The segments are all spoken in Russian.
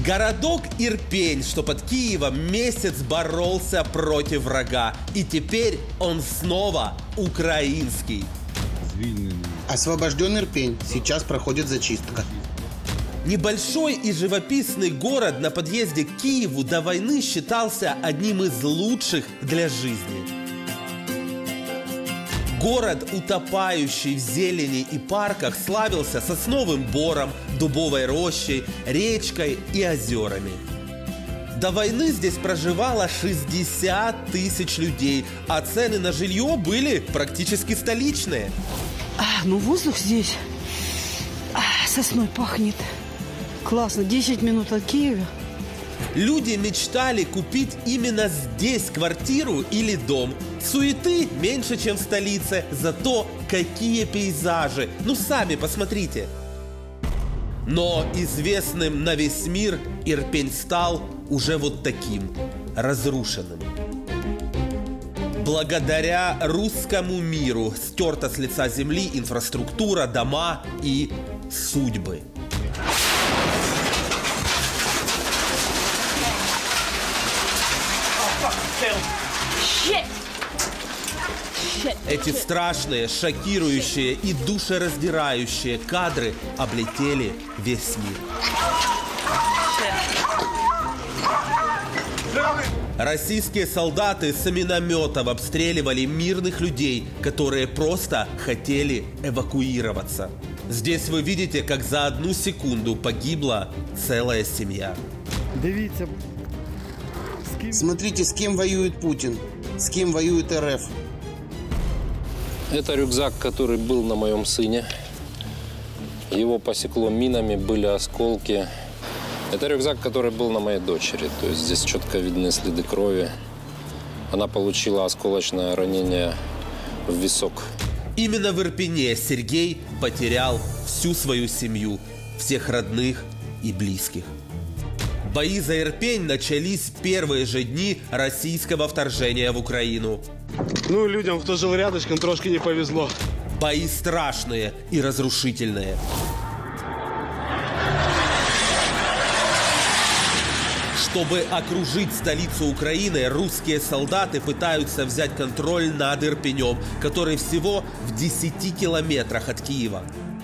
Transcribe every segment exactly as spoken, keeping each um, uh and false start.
Городок Ирпень, что под Киевом, месяц боролся против врага. И теперь он снова украинский. Освобожден Ирпень. Сейчас проходит зачистка. Небольшой и живописный город на подъезде к Киеву до войны считался одним из лучших для жизни. Город, утопающий в зелени и парках, славился сосновым бором, дубовой рощей, речкой и озерами. До войны здесь проживало шестьдесят тысяч людей, а цены на жилье были практически столичные. А, ну воздух здесь а, сосной пахнет. Классно, десять минут от Киева. Люди мечтали купить именно здесь квартиру или дом. Суеты меньше, чем в столице, зато какие пейзажи. Ну, сами посмотрите. Но известным на весь мир Ирпень стал уже вот таким, разрушенным. Благодаря русскому миру стерта с лица земли инфраструктура, дома и судьбы. Эти страшные, шокирующие и душераздирающие кадры облетели весь мир. Российские солдаты с минометов обстреливали мирных людей, которые просто хотели эвакуироваться. Здесь вы видите, как за одну секунду погибла целая семья. Смотрите, с кем воюет Путин, с кем воюет эр эф. Это рюкзак, который был на моем сыне. Его посекло минами, были осколки. Это рюкзак, который был на моей дочери. То есть здесь четко видны следы крови. Она получила осколочное ранение в висок. Именно в Ирпене Сергей потерял всю свою семью, всех родных и близких. Бои за Ирпень начались в первые же дни российского вторжения в Украину. Ну, людям, кто жил рядышком, трошки не повезло. Бои страшные и разрушительные. Чтобы окружить столицу Украины, русские солдаты пытаются взять контроль над Ирпенем, который всего в десяти километрах от Киева.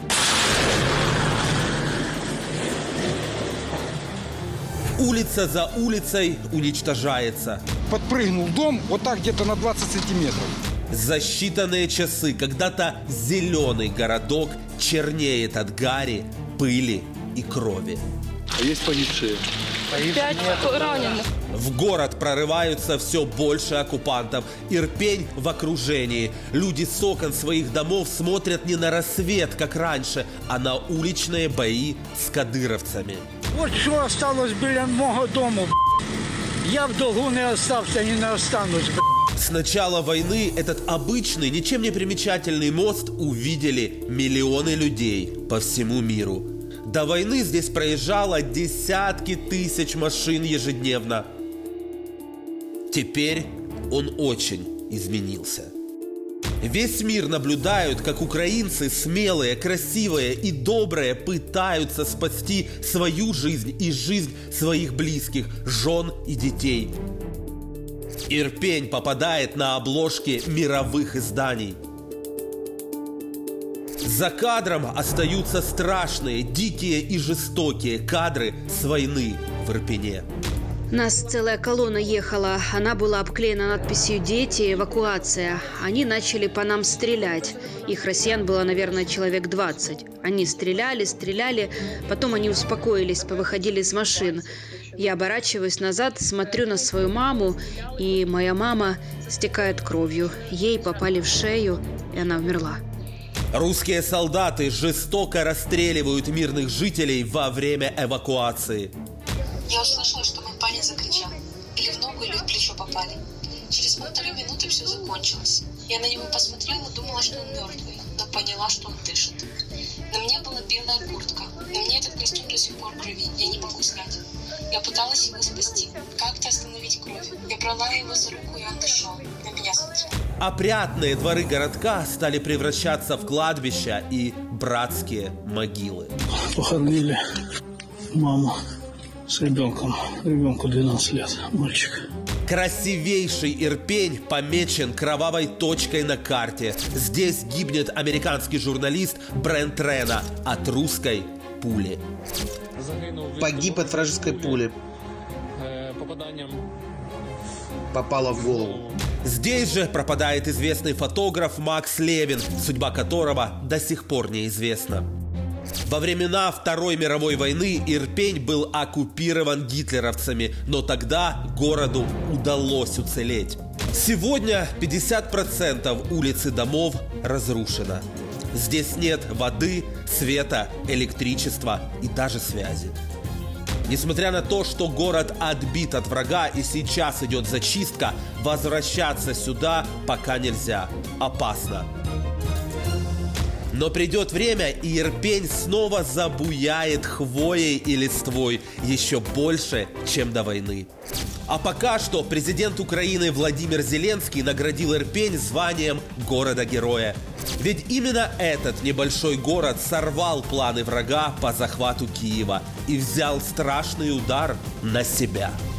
Улица за улицей уничтожается. Подпрыгнул дом вот так где-то на двадцать сантиметров. За считанные часы когда-то зеленый городок чернеет от гари, пыли и крови. А есть погибшие? Пять раненых. В город прорываются все больше оккупантов. Ирпень в окружении. Люди с окон своих домов смотрят не на рассвет, как раньше, а на уличные бои с кадыровцами. Вот що осталось біля мого дому. Я в долгу не остався і не останусь. С начала войны этот обычный, ничем не примечательный мост увидели миллионы людей по всему миру. До войны здесь проезжало десятки тысяч машин ежедневно. Теперь он очень изменился. Весь мир наблюдает, как украинцы, смелые, красивые и добрые, пытаются спасти свою жизнь и жизнь своих близких, жен и детей. Ирпень попадает на обложки мировых изданий. За кадром остаются страшные, дикие и жестокие кадры с войны в Ирпене. Нас целая колонна ехала. Она была обклеена надписью «Дети, эвакуация». Они начали по нам стрелять. Их россиян было, наверное, человек двадцать. Они стреляли, стреляли. Потом они успокоились, повыходили из машин. Я оборачиваюсь назад, смотрю на свою маму, и моя мама стекает кровью. Ей попали в шею, и она умерла. Русские солдаты жестоко расстреливают мирных жителей во время эвакуации. Я услышала, что мой парень закричал. Или в ногу, или в плечо попали. Через полторы минуты все закончилось. Я на него посмотрела, думала, что он мертвый, но поняла, что он дышит. На мне была белая куртка. На мне этот костюм до сих пор в крови. Я не могу снять. Я пыталась его спасти. Как-то остановить кровь. Я брала его за руку, и он дышал. На меня смотрел. Опрятные дворы городка стали превращаться в кладбища и братские могилы. Похоронили маму с ребенком. Ребенку двенадцать лет, мальчик. Красивейший Ирпень помечен кровавой точкой на карте. Здесь гибнет американский журналист Брент Рена от русской пули. Погиб от вражеской пули. Попала в голову. Здесь же пропадает известный фотограф Макс Левин, судьба которого до сих пор неизвестна. Во времена Второй мировой войны Ирпень был оккупирован гитлеровцами, но тогда городу удалось уцелеть. Сегодня пятьдесят процентов улиц и домов разрушено. Здесь нет воды, света, электричества и даже связи. Несмотря на то, что город отбит от врага и сейчас идет зачистка, возвращаться сюда пока нельзя. Опасно. Но придет время, и Ирпень снова забуяет хвоей и листвой еще больше, чем до войны. А пока что президент Украины Владимир Зеленский наградил Ирпень званием города-героя. Ведь именно этот небольшой город сорвал планы врага по захвату Киева и взял страшный удар на себя.